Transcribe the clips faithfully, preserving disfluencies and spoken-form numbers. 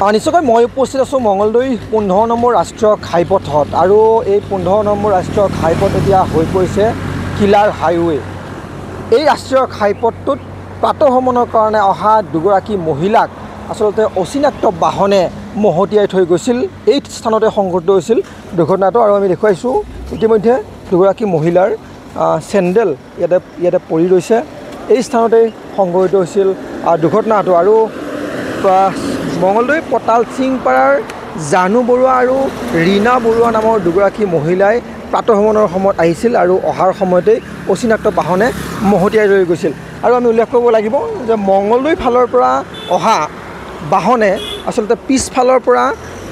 নিশ্চয়কৈ মই উপস্থিত আছোঁ মঙলদৈ পোন্ধৰ নম্বৰ ৰাষ্ট্ৰীয় ঘাইপথত আৰু এই পোন্ধৰ নম্বৰ ৰাষ্ট্ৰীয় ঘাইপথ এতিয়া হৈ পৰিছে কিলাৰ হাইৱে। এই ৰাষ্ট্ৰীয় ঘাইপথটোত প্ৰাতঃভ্ৰমণৰ কাৰণে অহা দুগৰাকী মহিলাক আচলতে অচিনাক্ত বাহনে মহতিয়াই থৈ গৈছিল। এই স্থানতে সংঘটিত হৈছিল দুৰ্ঘটনাটো আৰু আমি দেখুৱাইছোঁ ইতিমধ্যে দুগৰাকী মহিলাৰ চেণ্ডেল ইয়াতে ইয়াতে পৰি ৰৈছে। এই স্থানতে সংঘটিত হৈছিল দুৰ্ঘটনাটো আৰু মঙলদৈ পতাল সিংপাৰাৰ জানু বৰুৱা আৰু ৰীনা বৰুৱা নামৰ দুগৰাকী মহিলাই প্ৰাতঃভ্ৰমণৰ সময়ত আহিছিল আৰু অহাৰ সময়তেই অচিনাক্ত বাহনে মহতিয়াই লৈ গৈছিল। আৰু আমি উল্লেখ কৰিব লাগিব যে মঙলদৈ ফালৰ পৰা অহা বাহনে আচলতে পিছফালৰ পৰা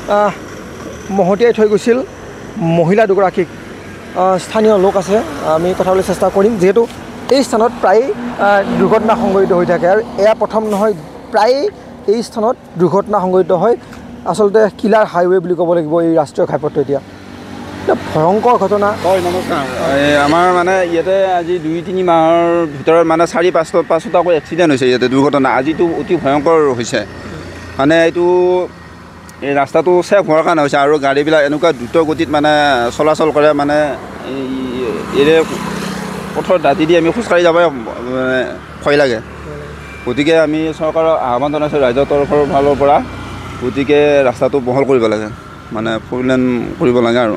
মহতিয়াই থৈ গৈছিল মহিলা দুগৰাকীক। স্থানীয় লোক আছে, আমি কথা ক'বলৈ চেষ্টা কৰিম, যিহেতু এই স্থানত প্ৰায় দুৰ্ঘটনা সংঘটিত হৈ থাকে আৰু এয়া প্ৰথম নহয়, প্ৰায় এই স্থানত দুৰ্ঘটনা সংঘটিত হয়। আচলতে কিলাৰ হাইৱে বুলি ক'ব লাগিব এই ৰাষ্ট্ৰীয় ঘাইপথটো। এতিয়া ভয়ংকৰ ঘটনা। হয়, নমস্কাৰ। আমাৰ মানে ইয়াতে আজি দুই তিনি মাহৰ ভিতৰত মানে চাৰি পাঁচ পাঁচটাকৈ এক্সিডেণ্ট হৈছে ইয়াতে দুৰ্ঘটনা। আজিতো অতি ভয়ংকৰ হৈছে। মানে এইটো এই ৰাস্তাটো চেফ হোৱাৰ কাৰণে হৈছে আৰু গাড়ীবিলাক এনেকুৱা দ্ৰুত গতিত মানে চলাচল কৰে, মানে এৰে পথৰ দাঁতি দি আমি খোজকাঢ়ি যাবই ভয় লাগে। গতিকে আমি চৰকাৰক আহ্বান জনাইছোঁ ৰাইজৰ তৰফৰ ফালৰ পৰা, গতিকে ৰাস্তাটো বহল কৰিব লাগে, মানে ফ'ৰ লেন কৰিব লাগে আৰু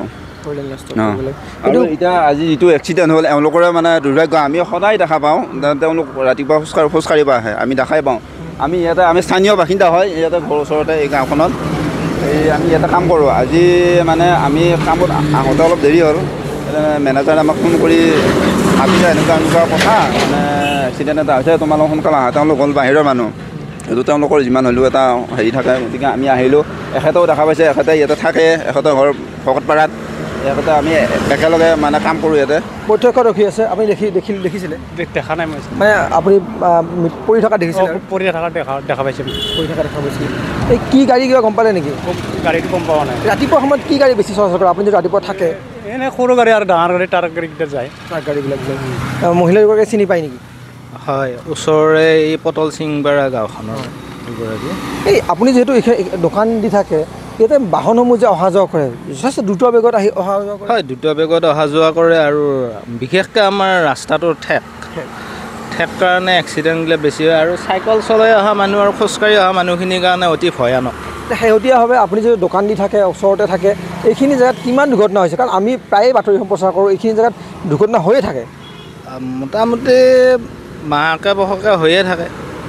আৰু এতিয়া আজি যিটো এক্সিডেণ্ট হ'ল এওঁলোকৰে মানে দুৰ্ভাগ্য। আমি সদায় দেখা পাওঁ, তেওঁলোক ৰাতিপুৱা খোজকাঢ়ি খোজকাঢ়িব আহে, আমি দেখাই পাওঁ। আমি ইয়াতে আমি স্থানীয় বাসিন্দা হয়, ইয়াতে ঘৰ ওচৰতে এই গাঁওখনত এই আমি ইয়াতে কাম কৰোঁ। আজি মানে আমি কামত আহোঁতে অলপ দেৰি হ'ল, মেনেজাৰে আমাক ফোন কৰি ভাবিছে এনেকুৱা এনেকুৱা কথা, মানে এক্সিডেণ্ট এটা হৈছে, তোমালোক সোনকালে আহা। তেওঁলোক হ'ল বাহিৰৰ মানুহ, সেইটো তেওঁলোকৰ যিমান হ'লেও এটা হেৰি থাকে। গতিকে আমি আহিলোঁ, এখেতেও দেখা পাইছে, এখেতে ইয়াতে থাকে, এখেতৰ ঘৰ ভকতপাৰাত, এখেতে আমি একেলগে মানে কাম কৰোঁ ইয়াতে। প্ৰত্যক্ষ ৰখি আছে, আপুনি দেখি দেখি দেখিছিলে? দেখা নাই মই, মানে আপুনি পৰি থকা দেখিছিলে? পৰি থকা দেখা দেখা পাইছিলোঁ, পৰি থকা দেখা পাইছিল। এই কি গাড়ী কিবা গম পালে নেকি? গাড়ীটো গম পোৱা নাই। ৰাতিপুৱা সময়ত কি গাড়ী বেছি চলাচল কৰে? আপুনি যদি ৰাতিপুৱা থাকে? এনেই সৰু গাড়ী আৰু ডাঙৰ গাড়ী, ট্ৰাক গাড়ীকেইটা যায়। ট্ৰাক গাড়ীবিলাক মহিলা দুগৰাকী চিনি পায় নেকি? হয়, ওচৰৰে এই পটল সিংবাৰা গাঁওখনৰ দুগৰাকী। এই আপুনি যিহেতু দোকান দি থাকে, ইয়াতে বাহনসমূহ যে অহা যোৱা কৰে, যথেষ্ট দ্ৰুত বেগত আহি অহা যোৱা কৰে? হয়, দ্ৰুত বেগত অহা যোৱা কৰে আৰু বিশেষকৈ আমাৰ ৰাস্তাটো ঠেক ঠেক কাৰণে এক্সিডেণ্টবিলাক বেছি হয় আৰু চাইকেল চলাই অহা মানুহ আৰু খোজকাঢ়ি অহা মানুহখিনিৰ কাৰণে অতি ভয়ানক। শেহতীয়াভাৱে আপুনি যদি দোকান দি থাকে, ওচৰতে থাকে, এইখিনি জেগাত কিমান দুৰ্ঘটনা হৈছে? কাৰণ আমি প্ৰায়ে বাতৰি সম্প্ৰচাৰ কৰোঁ, এইখিনি জেগাত দুৰ্ঘটনা হৈয়ে থাকে। মোটামুটি মাহকে বহকে হৈয়ে থাকে।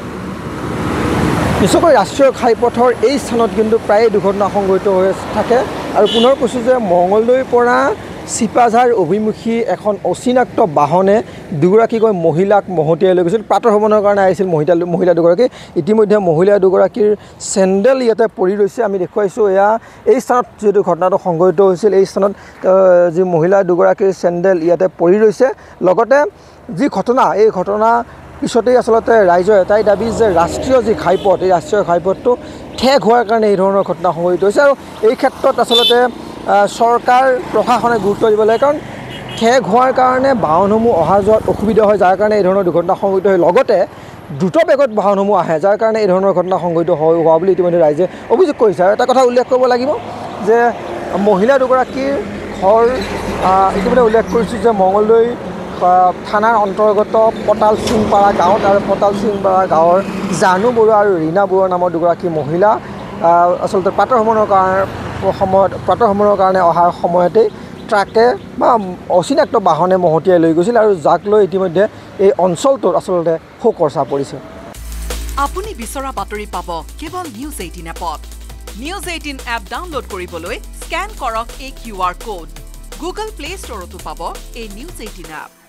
নিশ্চয়কৈ ৰাষ্ট্ৰীয় ঘাইপথৰ এই স্থানত কিন্তু প্ৰায়ে দুৰ্ঘটনা সংঘটিত হৈ থাকে। আৰু পুনৰ কৈছোঁ যে মঙলদৈৰ পৰা চিপাঝাৰ অভিমুখী এখন অচিনাক্ত বাহনে দুগৰাকীকৈ মহিলাক মহতিয়াই লৈ গৈছিল। প্ৰাতঃভ্ৰমণৰ কাৰণে আহিছিল মহিলা মহিলা দুগৰাকী। ইতিমধ্যে মহিলা দুগৰাকীৰ চেণ্ডেল ইয়াতে পৰি ৰৈছে, আমি দেখুৱাইছোঁ। এয়া এই স্থানত যিহেতু ঘটনাটো সংঘটিত হৈছিল, এই স্থানত যি মহিলা দুগৰাকীৰ চেণ্ডেল ইয়াতে পৰি ৰৈছে। লগতে যি ঘটনা, এই ঘটনা পিছতেই আচলতে ৰাইজৰ এটাই দাবী যে ৰাষ্ট্ৰীয় যি ঘাইপথ, এই ৰাষ্ট্ৰীয় ঘাইপথটো ঠেক হোৱাৰ কাৰণে এই ধৰণৰ ঘটনা সংঘটিত হৈছে। আৰু এই ক্ষেত্ৰত আচলতে চৰকাৰ প্ৰশাসনে গুৰুত্ব দিব লাগে, কাৰণ ঠেক হোৱাৰ কাৰণে বাহনসমূহ অহা যোৱাত অসুবিধা হয়, যাৰ কাৰণে এই ধৰণৰ দুৰ্ঘটনা সংঘটিত হয়। লগতে দ্ৰুত বেগত বাহনসমূহ আহে, যাৰ কাৰণে এই ধৰণৰ ঘটনা সংঘটিত হোৱা বুলি ইতিমধ্যে ৰাইজে অভিযোগ কৰিছে। আৰু এটা কথা উল্লেখ কৰিব লাগিব যে মহিলা দুগৰাকীৰ ঘৰ ইতিমধ্যে উল্লেখ কৰিছোঁ যে মঙলদৈ থানাৰ অন্তৰ্গত পতাল সিংপাৰা গাঁৱত, আৰু পতাল সিংপাৰা গাঁৱৰ জানু বৰুৱা আৰু ৰীনা বৰুৱা নামৰ দুগৰাকী মহিলা আচলতে প্ৰাতঃভ্ৰমণৰ কাৰণে সময়ত প্ৰাতঃভ্ৰমণৰ কাৰণে অহাৰ সময়তেই ট্ৰাকে বা অচিনাক্ত বাহনে মহতিয়াই লৈ গৈছিল, আৰু যাক লৈ ইতিমধ্যে এই অঞ্চলটোত আচলতে শোকৰ ছাঁ পৰিছে। আপুনি বিচৰা বাতৰি পাব কেৱল নিউজ এইটিন এপত। নিউজ এইটিন এপ ডাউনলোড কৰিবলৈ স্কেন কৰক এই Q R code. Google play ষ্টৰতো পাব এই নিউজ এইটিন এপ।